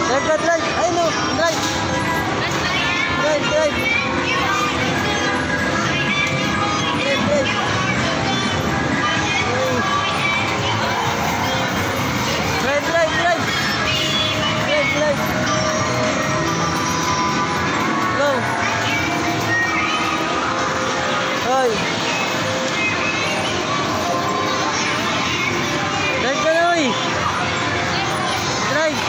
Drive, drive. Ay, no. Drive. Drive, drive. Drive, drive. Drive, drive, drive. Drive, drive. Go. Hoy. Drive ka na, hoy. Drive.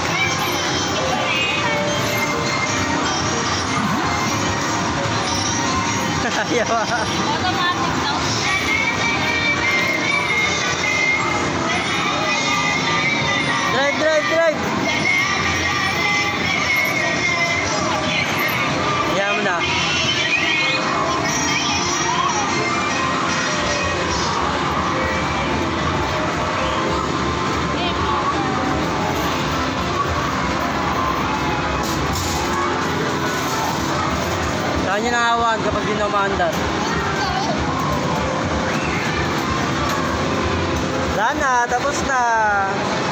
Ayaw ah. Automatic daw. Drive, drive, drive. Ayaw mo na. Saan niya nakawan kapag di na maandar? Wala na, tapos na.